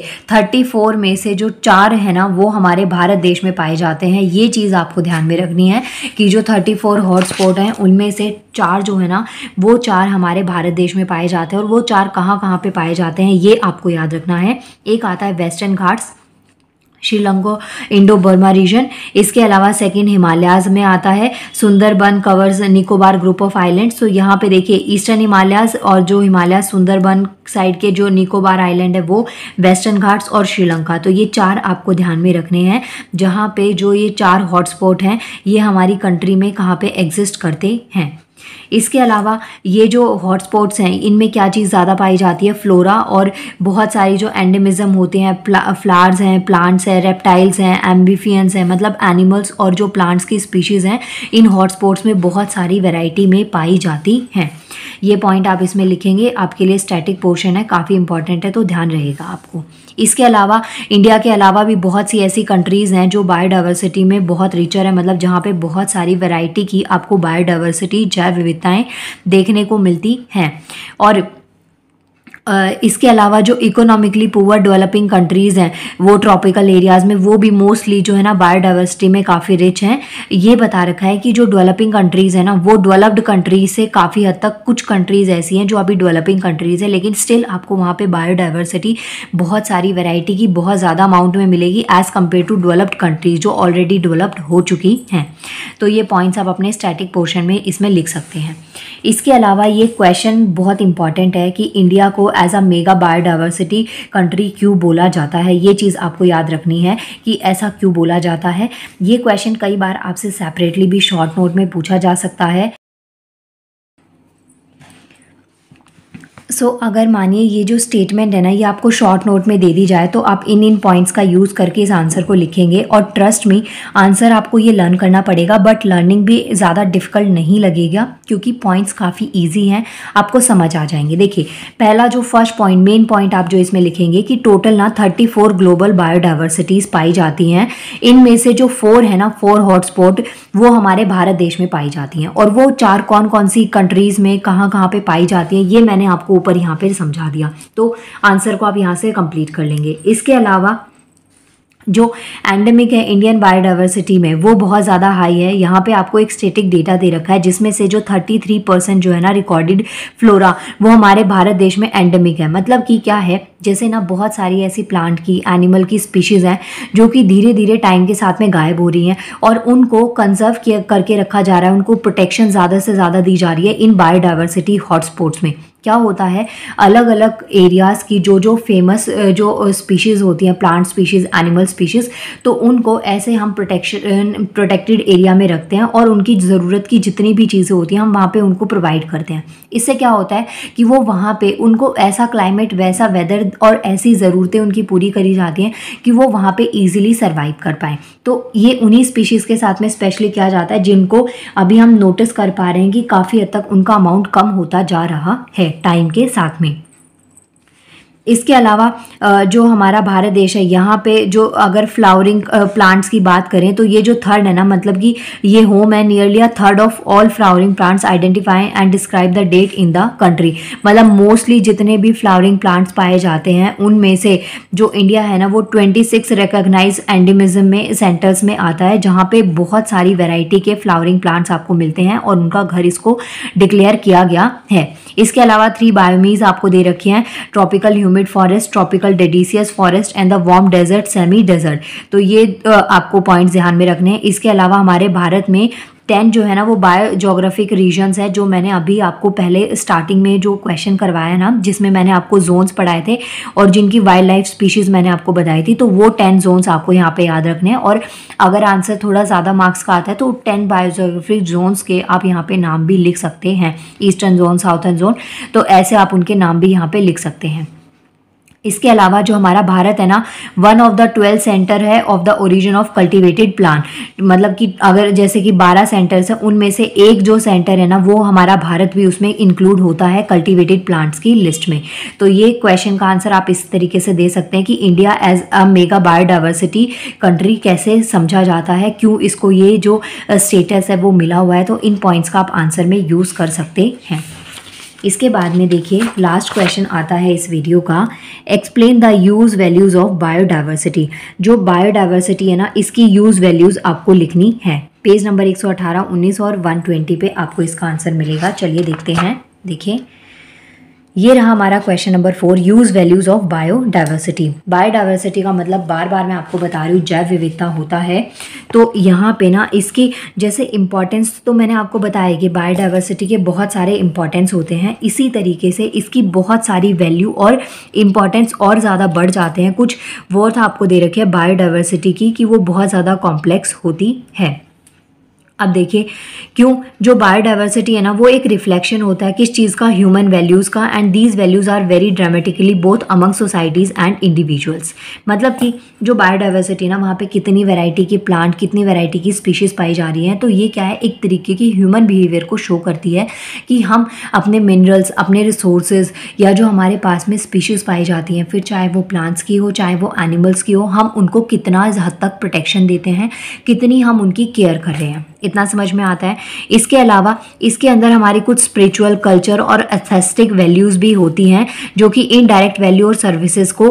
34 में से जो 4 है ना वो हमारे भारत देश में पाए जाते हैं। ये चीज़ आपको ध्यान में रखनी है कि जो 34 हॉटस्पॉट हैं उनमें से 4 जो है ना वो 4 हमारे भारत देश में पाए जाते हैं। और वो 4 कहाँ कहाँ पे पाए जाते हैं ये आपको याद रखना है। एक आता है western Ghats, Sri Lanka, Indo Burma region. इसके अलावा सेकंड हिमालयाज में आता है Sundarban covers Nicobar group of islands. तो यहाँ पे देखिए ईस्टर्न हिमालयाज और जो हिमालय सुंदरबन साइड के जो निकोबार आइलैंड है वो वेस्टर्न घाट्स और श्रीलंका। तो ये 4 आपको ध्यान में रखने हैं जहाँ पे जो ये 4 हॉटस्पॉट हैं ये हमारी कंट्री में कहाँ पे एग्जिस्ट करते हैं। इसके अलावा ये जो हॉटस्पॉट्स हैं इनमें क्या चीज़ ज़्यादा पाई जाती है, फ्लोरा और बहुत सारी जो एंडेमिज्म होते हैं, फ्लावर्स हैं, प्लांट्स हैं, रेप्टाइल्स हैं, एम्बिफियंस हैं, मतलब एनिमल्स और जो प्लांट्स की स्पीशीज़ हैं इन हॉटस्पॉट्स में बहुत सारी वैरायटी में पाई जाती हैं। ये पॉइंट आप इसमें लिखेंगे, आपके लिए स्टैटिक पोर्शन है, काफ़ी इंपॉर्टेंट है तो ध्यान रहेगा आपको। इसके अलावा इंडिया के अलावा भी बहुत सी ऐसी कंट्रीज़ हैं जो बायोडाइवर्सिटी में बहुत रिचर है, मतलब जहाँ पे बहुत सारी वैरायटी की आपको बायोडाइवर्सिटी जैव विविधताएं देखने को मिलती हैं। और इसके अलावा जो इकोनॉमिकली पुअर डेवलपिंग कंट्रीज़ हैं वो ट्रॉपिकल एरियाज़ में वो भी मोस्टली जो है ना बायोडाइवर्सिटी में काफ़ी रिच हैं। ये बता रखा है कि जो डेवलपिंग कंट्रीज़ है ना वो डेवलप्ड कंट्रीज से काफ़ी हद तक, कुछ कंट्रीज़ ऐसी हैं जो अभी डेवलपिंग कंट्रीज़ है लेकिन स्टिल आपको वहाँ पे बायोडाइवर्सिटी बहुत सारी वैरायटी की बहुत ज़्यादा अमाउंट में मिलेगी as compare to developed countries जो ऑलरेडी डेवलप्ड हो चुकी हैं। तो ये पॉइंट्स आप अपने स्टैटिक पोर्शन में इसमें लिख सकते हैं। इसके अलावा ये क्वेश्चन बहुत इंपॉर्टेंट है कि इंडिया को as a mega biodiversity country क्यों बोला जाता है। ये चीज़ आपको याद रखनी है कि ऐसा क्यों बोला जाता है। ये क्वेश्चन कई बार आपसे सेपरेटली भी शॉर्ट नोट में पूछा जा सकता है। अगर मानिए ये जो स्टेटमेंट है ना ये आपको शॉर्ट नोट में दे दी जाए तो आप इन पॉइंट्स का यूज़ करके इस आंसर को लिखेंगे और ट्रस्ट मी आंसर आपको ये लर्न करना पड़ेगा, बट लर्निंग भी ज़्यादा डिफ़िकल्ट नहीं लगेगा क्योंकि पॉइंट्स काफ़ी ईजी हैं, आपको समझ आ जाएंगे। देखिए पहला जो फर्स्ट पॉइंट, मेन पॉइंट आप जो इसमें लिखेंगे कि टोटल ना 34 ग्लोबल बायोडाइवर्सिटीज़ पाई जाती हैं। इनमें से जो 4 है ना 4 हॉटस्पॉट वो हमारे भारत देश में पाई जाती हैं। और वो 4 कौन कौन सी कंट्रीज़ में कहाँ कहाँ पे पाई जाती हैं ये मैंने आपको ऊपर यहाँ पे समझा दिया, तो आंसर को आप यहाँ से कंप्लीट कर लेंगे। इसके अलावा जो एंडेमिक है इंडियन बायोडाइवर्सिटी में वो बहुत ज़्यादा हाई है। यहाँ पे आपको एक स्टैटिक डेटा दे रखा है जिसमें से जो 33% जो है ना रिकॉर्डेड फ्लोरा वो हमारे भारत देश में एंडेमिक है। मतलब कि क्या है, जैसे ना बहुत सारी ऐसी प्लांट की, एनिमल की स्पीशीज़ हैं जो कि धीरे धीरे टाइम के साथ में गायब हो रही हैं और उनको कंजर्व करके रखा जा रहा है, उनको प्रोटेक्शन ज़्यादा से ज़्यादा दी जा रही है इन बायोडाइवर्सिटी हॉटस्पॉट्स में। क्या होता है, अलग अलग एरियाज़ की जो फेमस जो स्पीशीज़ होती हैं, प्लांट स्पीशीज़, एनिमल स्पीशीज़, तो उनको ऐसे हम प्रोटेक्टेड एरिया में रखते हैं और उनकी ज़रूरत की जितनी भी चीज़ें होती हैं हम वहाँ पे उनको प्रोवाइड करते हैं। इससे क्या होता है कि वो वहाँ पे उनको ऐसा क्लाइमेट, वैसा वेदर और ऐसी ज़रूरतें उनकी पूरी करी जाती हैं कि वो वहाँ पे ईजिली सर्वाइव कर पाएँ। तो ये उन्हीं स्पीशीज़ के साथ में स्पेशली किया जाता है जिनको अभी हम नोटिस कर पा रहे हैं कि काफ़ी हद तक उनका अमाउंट कम होता जा रहा है टाइम के साथ में। इसके अलावा जो हमारा भारत देश है यहाँ पे जो अगर फ्लावरिंग प्लांट्स की बात करें तो ये जो थर्ड है ना, मतलब कि ये होम है nearly a third of all flowering plants identify and describe the date in the country. मतलब मोस्टली जितने भी फ्लावरिंग प्लांट्स पाए जाते हैं उनमें से जो इंडिया है ना वो 26 रिकॉग्नाइज एंडेमिज्म में सेंटर्स में आता है, जहाँ पे बहुत सारी वेराइटी के फ्लावरिंग प्लांट्स आपको मिलते हैं और उनका घर इसको डिक्लेयर किया गया है। इसके अलावा 3 बायोमीज आपको दे रखी हैं, tropical humid forest, tropical deciduous forest and the warm desert, semi desert. तो ये आपको पॉइंट्स ध्यान में रखने हैं। इसके अलावा हमारे भारत में 10 जो है ना वो बायोजोग्राफिक रीजन्स है, जो मैंने अभी आपको पहले स्टार्टिंग में जो क्वेश्चन करवाया ना, जिसमें मैंने आपको जोन्स पढ़ाए थे और जिनकी वाइल्ड लाइफ स्पीशीज़ मैंने आपको बताई थी, तो वो 10 जोन्स आपको यहाँ पे याद रखने हैं। और अगर आंसर थोड़ा ज़्यादा मार्क्स का आता है तो 10 बायोजोग्राफिक जोन्स के आप यहाँ पे नाम भी लिख सकते हैं, ईस्टर्न जोन, साउथर्न जोन, तो ऐसे आप उनके नाम भी यहाँ पे लिख सकते हैं। इसके अलावा जो हमारा भारत है ना, 1 ऑफ द 12 सेंटर है of the origin of cultivated plant. मतलब कि अगर जैसे कि 12 सेंटर्स हैं उनमें से एक जो सेंटर है ना वो हमारा भारत भी उसमें इंक्लूड होता है कल्टिवेटेड प्लांट्स की लिस्ट में। तो ये क्वेश्चन का आंसर आप इस तरीके से दे सकते हैं कि India as a mega biodiversity country कैसे समझा जाता है, क्यों इसको ये जो स्टेटस है वो मिला हुआ है। तो इन पॉइंट्स का आप आंसर में यूज़ कर सकते हैं। इसके बाद में देखिए लास्ट क्वेश्चन आता है इस वीडियो का, explain the use values of biodiversity. जो बायोडाइवर्सिटी है ना इसकी यूज़ वैल्यूज़ आपको लिखनी है। पेज नंबर 118, 19 और 120 पे आपको इसका आंसर मिलेगा। चलिए देखते हैं। देखिए ये रहा हमारा question number 4, use values of biodiversity. Biodiversity का मतलब बार बार मैं आपको बता रही हूँ जैव विविधता होता है। तो यहाँ पे ना इसकी जैसे इम्पॉर्टेंस तो मैंने आपको बताया कि बायोडाइवर्सिटी के बहुत सारे इम्पॉर्टेंस होते हैं, इसी तरीके से इसकी बहुत सारी वैल्यू और इम्पॉर्टेंस और ज़्यादा बढ़ जाते हैं। कुछ वर्थ आपको दे रखे हैं बायोडाइवर्सिटी की कि वो बहुत ज़्यादा कॉम्प्लेक्स होती है। अब देखिए क्यों, जो बायोडाइवर्सिटी है ना वो एक रिफ्लेक्शन होता है किस चीज़ का, ह्यूमन वैल्यूज़ का, and these values are very dramatically both among societies and individuals. मतलब कि जो बायोडाइवर्सिटी ना वहाँ पे कितनी वैरायटी की प्लांट, कितनी वैरायटी की स्पीशीज़ पाई जा रही हैं, तो ये क्या है, एक तरीके की ह्यूमन बिहेवियर को शो करती है कि हम अपने मिनरल्स, अपने रिसोर्सेज या जो हमारे पास में स्पीशीज़ पाई जाती हैं, फिर चाहे वो प्लांट्स की हो चाहे वो एनिमल्स की हो, हम उनको कितना हद तक प्रोटेक्शन देते हैं, कितनी हम उनकी केयर कर रहे हैं। इतना समझ में आता है। इसके अलावा इसके अंदर हमारी कुछ स्पिरिचुअल, कल्चर और एस्थेटिक वैल्यूज़ भी होती हैं जो कि इनडायरेक्ट वैल्यू और सर्विसेज को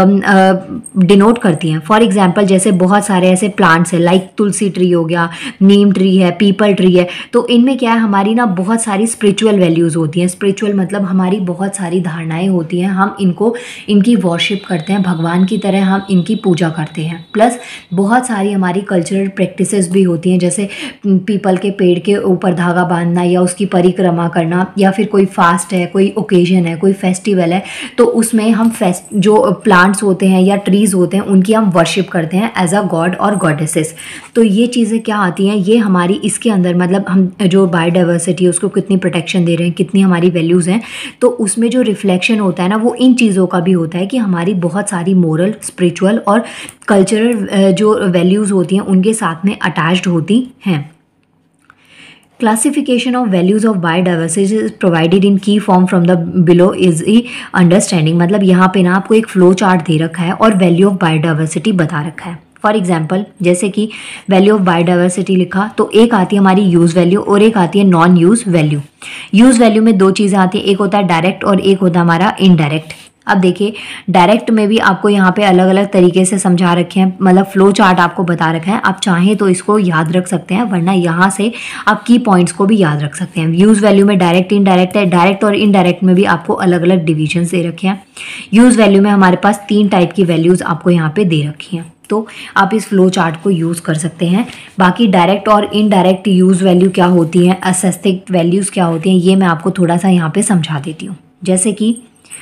डिनोट करती हैं। फॉर एग्जांपल जैसे बहुत सारे ऐसे प्लांट्स हैं लाइक तुलसी ट्री हो गया, नीम ट्री है, पीपल ट्री है, तो इनमें क्या है हमारी ना बहुत सारी स्पिरिचुअल वैल्यूज़ होती हैं। स्पिरिचुअल मतलब हमारी बहुत सारी धारणाएँ होती हैं, हम इनको इनकी वॉरशिप करते हैं, भगवान की तरह हम इनकी पूजा करते हैं। प्लस बहुत सारी हमारी कल्चरल प्रैक्टिसेस भी होती हैं, जैसे पीपल के पेड़ के ऊपर धागा बांधना या उसकी परिक्रमा करना, या फिर कोई फास्ट है, कोई ओकेजन है, कोई फेस्टिवल है, तो उसमें हम जो प्लांट्स होते हैं या ट्रीज़ होते हैं उनकी हम वर्शिप करते हैं एज अ गॉड और गॉडेसेस। तो ये चीज़ें क्या आती हैं, ये हमारी इसके अंदर मतलब हम जो बायोडाइवर्सिटी है उसको कितनी प्रोटेक्शन दे रहे हैं, कितनी हमारी वैल्यूज़ हैं, तो उसमें जो रिफ्लेक्शन होता है ना वो इन चीज़ों का भी होता है कि हमारी बहुत सारी मोरल, स्पिरिचुअल और कल्चरल जो वैल्यूज़ होती हैं उनके साथ में अटैच्ड होती हैं। Classification of values of biodiversity is provided in key form from the below is a understanding। मतलब यहाँ पे ना आपको एक फ्लो चार्ट दे रखा है और वैल्यू ऑफ बायोडाइवर्सिटी बता रखा है। फॉर एग्जाम्पल जैसे कि वैल्यू ऑफ बायोडाइवर्सिटी लिखा तो एक आती है हमारी यूज़ वैल्यू और एक आती है non use value. Use value में दो चीज़ें आती हैं, एक होता है डायरेक्ट और एक होता है हमारा इनडायरेक्ट। अब देखिए डायरेक्ट में भी आपको यहाँ पे अलग अलग तरीके से समझा रखे हैं, मतलब फ्लो चार्ट आपको बता रखा है, आप चाहें तो इसको याद रख सकते हैं, वरना यहाँ से आप की पॉइंट्स को भी याद रख सकते हैं। यूज़ वैल्यू में डायरेक्ट, इनडायरेक्ट है, डायरेक्ट और इनडायरेक्ट में भी आपको अलग अलग डिविजन दे रखे हैं। यूज़ वैल्यू में हमारे पास 3 टाइप की वैल्यूज़ आपको यहाँ पे दे रखी हैं, तो आप इस फ्लो चार्ट को यूज़ कर सकते हैं। बाकी डायरेक्ट और इनडायरेक्ट यूज़ वैल्यू क्या होती हैं, एस्थेटिक वैल्यूज़ क्या होती हैं, ये मैं आपको थोड़ा सा यहाँ पे समझा देती हूँ। जैसे कि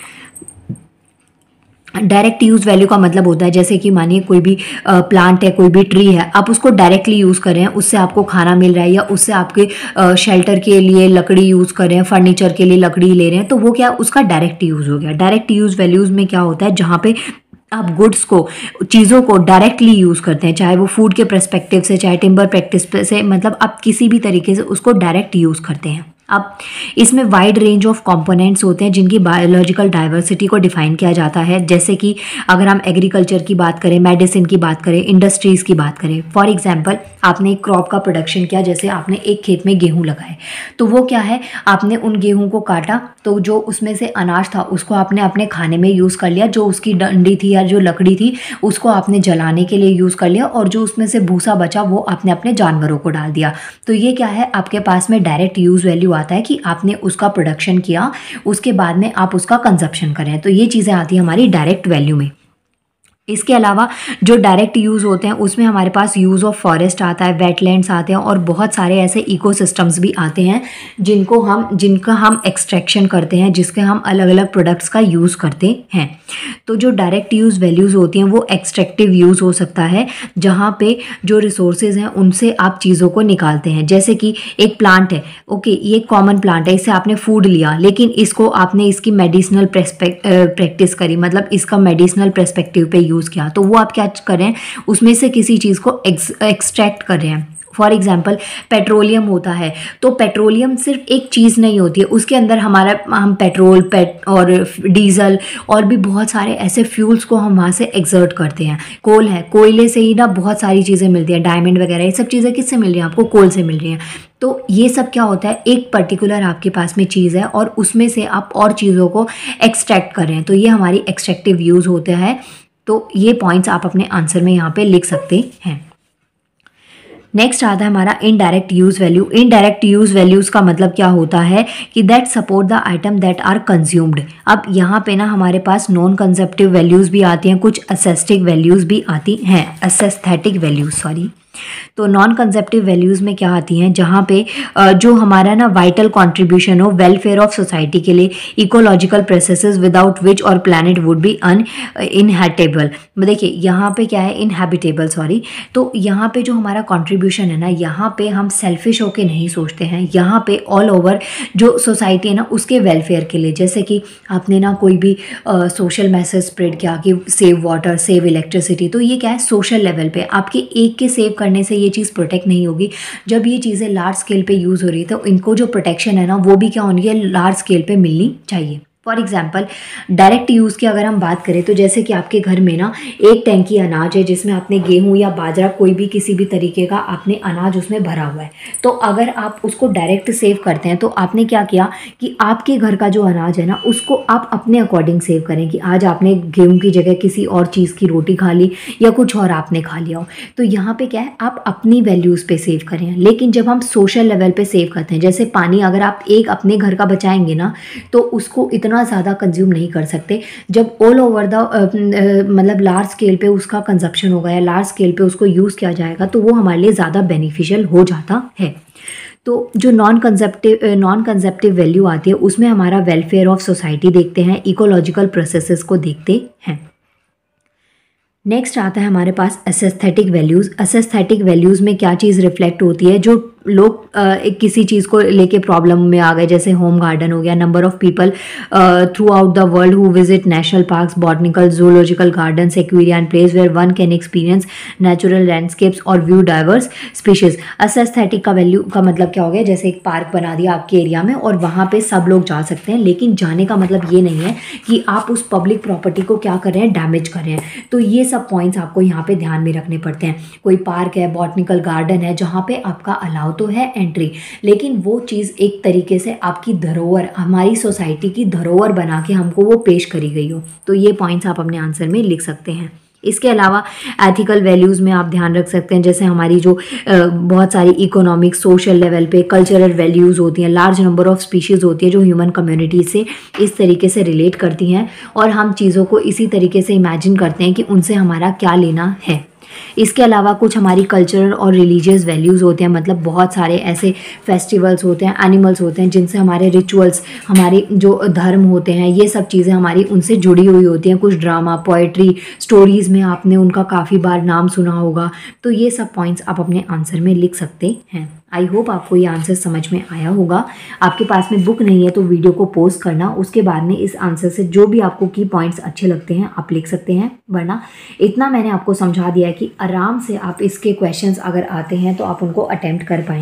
डायरेक्ट यूज़ वैल्यू का मतलब होता है जैसे कि मानिए कोई भी प्लांट है, कोई भी ट्री है, आप उसको डायरेक्टली यूज़ कर रहे हैं, उससे आपको खाना मिल रहा है या उससे आपके शेल्टर के लिए लकड़ी यूज़ कर रहे हैं, फर्नीचर के लिए लकड़ी ले रहे हैं, तो वो क्या उसका डायरेक्ट यूज़ हो गया। डायरेक्ट यूज़ वैल्यूज़ में क्या होता है, जहाँ पे आप गुड्स को, चीज़ों को डायरेक्टली यूज़ करते हैं, चाहे वो फूड के पर्सपेक्टिव से, चाहे टिम्बर प्रैक्टिस से, मतलब आप किसी भी तरीके से उसको डायरेक्ट यूज़ करते हैं। अब इसमें वाइड रेंज ऑफ कंपोनेंट्स होते हैं जिनकी बायोलॉजिकल डाइवर्सिटी को डिफाइन किया जाता है, जैसे कि अगर हम एग्रीकल्चर की बात करें, मेडिसिन की बात करें, इंडस्ट्रीज़ की बात करें। फॉर एग्जांपल आपने एक क्रॉप का प्रोडक्शन किया, जैसे आपने एक खेत में गेहूं लगाए, तो वो क्या है, आपने उन गेहूं को काटा, तो जो उसमें से अनाज था उसको आपने अपने खाने में यूज़ कर लिया, जो उसकी डंडी थी या जो लकड़ी थी उसको आपने जलाने के लिए यूज़ कर लिया, और जो उसमें से भूसा बचा वो आपने अपने जानवरों को डाल दिया। तो ये क्या है, आपके पास में डायरेक्ट यूज़ वैल्यू आता है कि आपने उसका प्रोडक्शन किया, उसके बाद में आप उसका कंजप्शन करें, तो ये चीज़ें आती हैं हमारी डायरेक्ट वैल्यू में। इसके अलावा जो डायरेक्ट यूज़ होते हैं उसमें हमारे पास यूज़ ऑफ फॉरेस्ट आता है, वेटलैंड्स आते हैं, और बहुत सारे ऐसे इकोसिस्टम्स भी आते हैं जिनका हम एक्सट्रैक्शन करते हैं, जिसके हम अलग अलग प्रोडक्ट्स का यूज़ करते हैं। तो जो डायरेक्ट यूज़ वैल्यूज़ होती हैं वो एक्सट्रैक्टिव यूज़ हो सकता है, जहाँ पे जो रिसोर्सेज हैं उनसे आप चीज़ों को निकालते हैं। जैसे कि एक प्लांट है, ओके, ये कॉमन प्लांट है, इससे आपने फूड लिया, लेकिन इसको आपने इसकी मेडिसिनल प्रैक्टिस करी, मतलब इसका मेडिसिनल पर्सपेक्टिव पे यूज़ किया, तो वो आप क्या कर रहे हैं, उसमें से किसी चीज़ को एक्सट्रैक्ट कर रहे हैं। फॉर एग्जाम्पल पेट्रोलियम होता है, तो पेट्रोलियम सिर्फ एक चीज़ नहीं होती है, उसके अंदर हम पेट्रोल और डीजल और भी बहुत सारे ऐसे फ्यूल्स को हम वहाँ से एक्सर्ट करते हैं। कोल है, कोयले से ही ना बहुत सारी चीज़ें मिलती हैं, डायमंड वगैरह, ये सब चीज़ें किससे मिल रही हैं आपको, कोल से मिल रही हैं। तो ये सब क्या होता है, एक पर्टिकुलर आपके पास में चीज़ है और उसमें से आप और चीज़ों को एक्सट्रैक्ट कर रहे हैं, तो ये हमारी एक्सट्रैक्टिव यूज़ होता है। तो ये पॉइंट्स आप अपने आंसर में यहाँ पे लिख सकते हैं। नेक्स्ट आता है हमारा indirect use value. Indirect use values का मतलब क्या होता है कि that support the item that are consumed. अब यहाँ पे ना हमारे पास नॉन कंसेप्टिव वैल्यूज़ भी आती हैं, कुछ एस्थेटिक वैल्यूज़ भी आती हैं, एस्थेटिक वैल्यूज़ सॉरी। तो नॉन कंसेप्टिव वैल्यूज़ में क्या आती हैं, जहाँ पे जो हमारा ना वाइटल कंट्रीब्यूशन हो वेलफेयर ऑफ सोसाइटी के लिए, इकोलॉजिकल प्रोसेसेस विदाउट विच और प्लैनेट वुड बी इनहैबिटेबल। देखिए यहाँ पे क्या है, इनहैबिटेबल सॉरी। तो यहाँ पे जो हमारा कंट्रीब्यूशन है ना, यहाँ पे हम सेल्फिश होके नहीं सोचते हैं, यहाँ पे ऑल ओवर जो सोसाइटी है ना उसके वेलफेयर के लिए। जैसे कि आपने ना कोई भी सोशल मैसेज स्प्रेड किया कि सेव वाटर, सेव इलेक्ट्रिसिटी, तो ये क्या है, सोशल लेवल पे आपके एक के सेव करने से ये चीज़ प्रोटेक्ट नहीं होगी। जब ये चीज़ें लार्ज स्केल पे यूज़ हो रही है तो इनको जो प्रोटेक्शन है ना वो भी क्या होनी है, लार्ज स्केल पे मिलनी चाहिए। फॉर एग्जाम्पल डायरेक्ट यूज़ की अगर हम बात करें तो जैसे कि आपके घर में ना एक टैंकी अनाज है जिसमें आपने गेहूं या बाजरा कोई भी किसी भी तरीके का आपने अनाज उसमें भरा हुआ है, तो अगर आप उसको डायरेक्ट सेव करते हैं तो आपने क्या किया कि आपके घर का जो अनाज है ना उसको आप अपने अकॉर्डिंग सेव करें, कि आज आपने गेहूं की जगह किसी और चीज़ की रोटी खा ली या कुछ और आपने खा लिया हो, तो यहाँ पे क्या है, आप अपनी वैल्यूज़ पे सेव करें। लेकिन जब हम सोशल लेवल पे सेव करते हैं, जैसे पानी अगर आप एक अपने घर का बचाएंगे ना तो उसको इतना ज़्यादा कंज्यूम नहीं कर सकते। जब ऑल ओवर द मतलब लार्ज स्केल पे उसका कंजप्शन होगा या लार्ज स्केल पे उसको यूज़ किया जाएगा तो वो हमारे लिए ज़्यादा बेनिफिशियल हो जाता है। तो जो नॉन कंसेप्टिव वैल्यू आती है उसमें हमारा वेलफेयर ऑफ सोसाइटी देखते हैं, इकोलॉजिकल प्रोसेसेस को देखते हैं। नेक्स्ट आता है हमारे पास एस्थेटिक वैल्यूज़। एस्थेटिक वैल्यूज़ में क्या चीज़ रिफ्लेक्ट होती है, जो लोग किसी चीज़ को लेके प्रॉब्लम में आ गए, जैसे होम गार्डन हो गया, number of people throughout the world who visit national parks, botanical zoological gardens, aquaria and place where one can experience natural landscapes और व्यू डाइवर्स स्पीशीज। एस्थेटिक का वैल्यू का मतलब क्या हो गया, जैसे एक पार्क बना दिया आपके एरिया में और वहाँ पे सब लोग जा सकते हैं, लेकिन जाने का मतलब ये नहीं है कि आप उस पब्लिक प्रॉपर्टी को क्या कर रहे हैं, डैमेज कर रहे हैं। तो ये सब पॉइंट्स आपको यहाँ पे ध्यान में रखने पड़ते हैं। कोई पार्क है, बॉटनिकल गार्डन है, जहाँ पे आपका अलाउ तो है एंट्री, लेकिन वो चीज़ एक तरीके से आपकी धरोहर, हमारी सोसाइटी की धरोहर बना के हमको वो पेश करी गई हो, तो ये पॉइंट्स आप अपने आंसर में लिख सकते हैं। इसके अलावा एथिकल वैल्यूज़ में आप ध्यान रख सकते हैं, जैसे हमारी जो बहुत सारी इकोनॉमिक, सोशल लेवल पे कल्चरल वैल्यूज़ होती हैं, लार्ज नंबर ऑफ स्पीशीज़ होती है जो ह्यूमन कम्युनिटी से इस तरीके से रिलेट करती हैं और हम चीज़ों को इसी तरीके से इमेजिन करते हैं कि उनसे हमारा क्या लेना है। इसके अलावा कुछ हमारी कल्चरल और रिलीजियस वैल्यूज़ होते हैं, मतलब बहुत सारे ऐसे फेस्टिवल्स होते हैं, एनिमल्स होते हैं जिनसे हमारे रिचुअल्स, हमारे जो धर्म होते हैं, ये सब चीज़ें हमारी उनसे जुड़ी हुई होती हैं। कुछ ड्रामा, पोएट्री, स्टोरीज़ में आपने उनका काफ़ी बार नाम सुना होगा, तो ये सब पॉइंट्स आप अपने आंसर में लिख सकते हैं। आई होप आपको ये आंसर समझ में आया होगा। आपके पास में बुक नहीं है तो वीडियो को पॉज करना, उसके बाद में इस आंसर से जो भी आपको की पॉइंट्स अच्छे लगते हैं आप लिख सकते हैं, वरना इतना मैंने आपको समझा दिया है कि आराम से आप इसके क्वेश्चंस अगर आते हैं तो आप उनको अटेम्प्ट कर पाएंगे।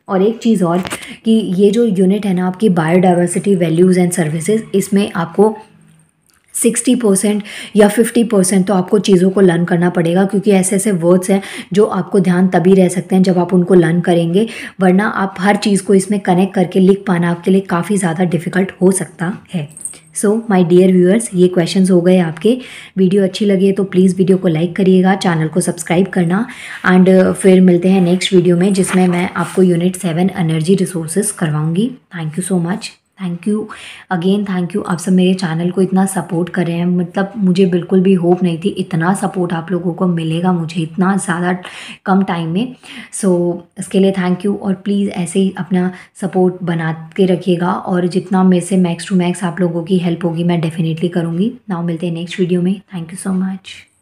और एक चीज़ और कि ये जो यूनिट है ना आपकी बायोडाइवर्सिटी वैल्यूज़ एंड सर्विसेज, इसमें आपको 60% या 50% तो आपको चीज़ों को लर्न करना पड़ेगा, क्योंकि ऐसे ऐसे वर्ड्स हैं जो आपको ध्यान तभी रह सकते हैं जब आप उनको लर्न करेंगे, वरना आप हर चीज़ को इसमें कनेक्ट करके लिख पाना आपके लिए काफ़ी ज़्यादा डिफ़िकल्ट हो सकता है। सो माय डियर व्यूअर्स, ये क्वेश्चंस हो गए आपके। वीडियो अच्छी लगी है तो प्लीज़ वीडियो को लाइक करिएगा, चैनल को सब्सक्राइब करना, एंड फिर मिलते हैं नेक्स्ट वीडियो में जिसमें मैं आपको यूनिट 7 एनर्जी रिसोर्सेज करवाऊँगी। Thank you so much. Thank you again, thank you. आप सब मेरे चैनल को इतना सपोर्ट कर रहे हैं, मतलब मुझे बिल्कुल भी होप नहीं थी इतना सपोर्ट आप लोगों को मिलेगा मुझे इतना ज़्यादा कम टाइम में। सो इसके लिए थैंक यू, और प्लीज़ ऐसे ही अपना सपोर्ट बना के रखिएगा, और जितना मेरे से मैक्स टू मैक्स आप लोगों की हेल्प होगी मैं डेफिनेटली करूँगी। नाउ मिलते हैं नेक्स्ट वीडियो में। Thank you so much.